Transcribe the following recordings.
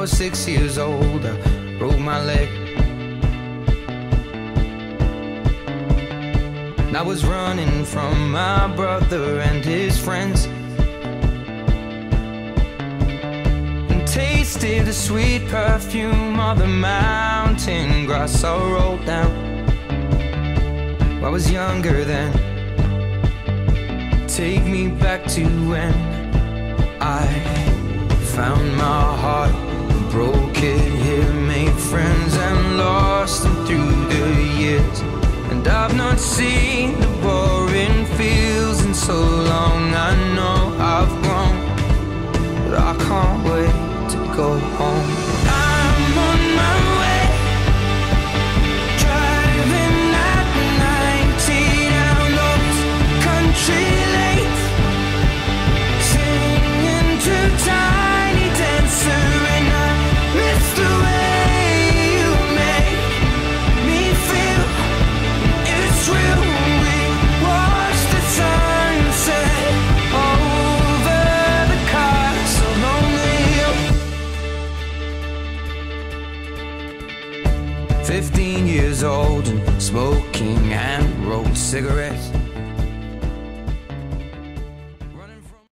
was 6 years old, I broke my leg. And I was running from my brother and his friends, and tasted the sweet perfume of the mountain grass I rolled down. I was younger then. Take me back to when I found my heart, broke it here, made friends and lost them through the years. And I've not seen the boring fields in so long. I know I've grown, but I can't wait to go home. I'm on my way, driving at 90 down those country lanes, singing to Tiny Dancer, and I miss the way you make me feel. It's real. We watch the sunset over the castle on the hill. 15 years old and smoking and rolled cigarettes. Running from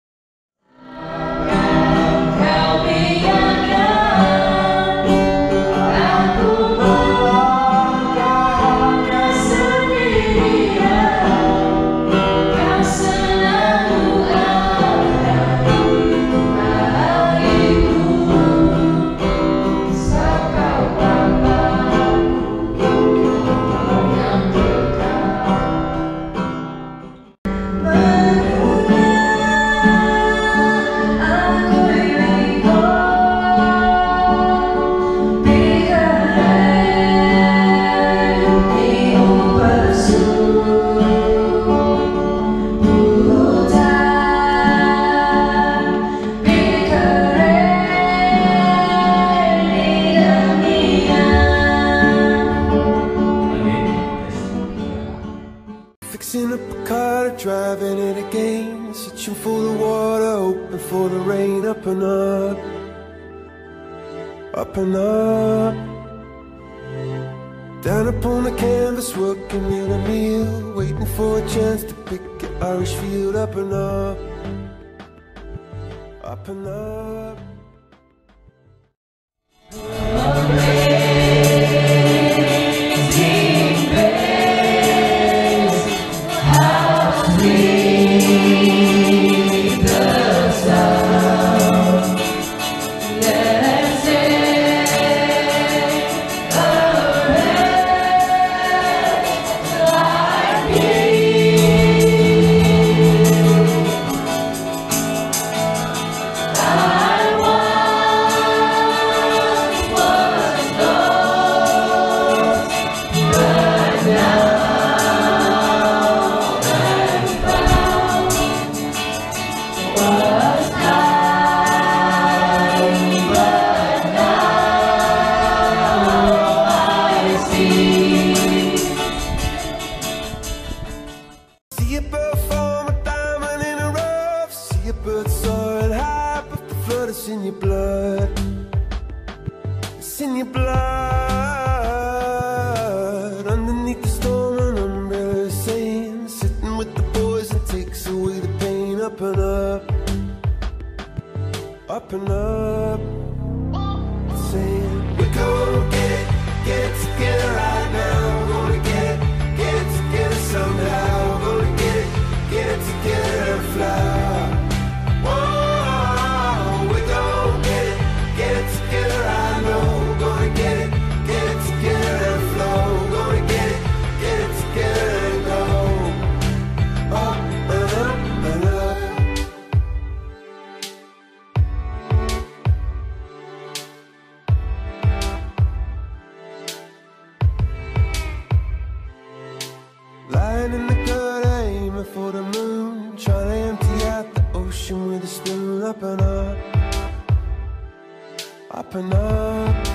fixing up a car, driving it again, searching for the water, hoping for the rain. Up and up, up and up, down upon the canvas, working in a meal, waiting for a chance to pick an Irish field. Up and up, up and up. See a bird form a diamond in a rough. See a bird soaring high, but the flood is in your blood. It's in your blood. Underneath the storm, an umbrella is saying, sitting with the boys and takes away the pain. Up and up, up and up, saying, we're gonna get it together right now. We're gonna get it together somehow. Get it together and fly. Whoa, we're gonna get it together, I know. We're gonna get it together and flow. We're gonna get it together and go up and up and up. Lying in the gutter, aiming for the moon, trying to empty out the ocean with a spoon. Up and up, up and up.